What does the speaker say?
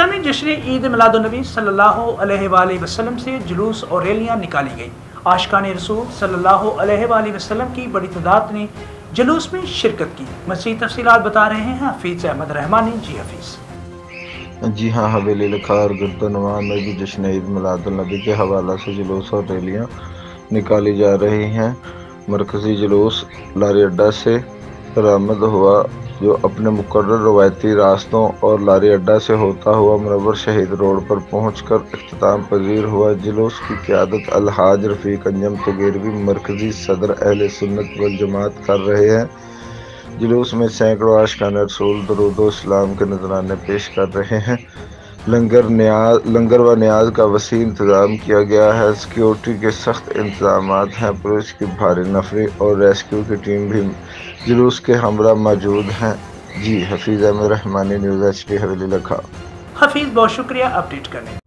नामी जश्न ईद मिलादुन्नबी सल्लल्लाहु अलैहि वसल्लम से जुलूस और रैलियां निकाली गई। आशिकान रसूल सल्लल्लाहु अलैहि वसल्लम की बड़ी तादाद ने जुलूस में शिरकत की। मज़ीद तफसीलात बता रहे हैं हफीज़ अहमद रहमानी। जी हफीज़। जी हाँ, हवेली लिखा और गिरदोनवा में भी जश्न ईद मिलादुन्नबी के हवाला से जुलूस और रैलियाँ निकाली जा रही हैं। मरकज़ी जुलूस लारी अड्डा से बरामद हुआ, जो अपने मुकर्रर रवायती रास्तों और लारी अड्डा से होता हुआ मुनव्वर शहीद रोड पर पहुंचकर इख्तिताम पजीर हुआ। जुलूस की क़यादत अलहाज रफ़ीक अंजम तगीरवी, मरकज़ी सदर अहले सुन्नत वल जमात कर रहे हैं। जुलूस में सैकड़ों आशिकान रसूल दरूद व सलाम के नजराने पेश कर रहे हैं। लंगर व न्याज का वसी इंतज़ाम किया गया है। सिक्योरिटी के सख्त इंतजाम हैं। पुलिस की भारी नफरी और रेस्क्यू की टीम भी जुलूस के हमरा मौजूद हैं। जी हफीज़ अहमद रहमानी, न्यूज़ HD, हवेली लखा। हफीज़, बहुत शुक्रिया अपडेट करने।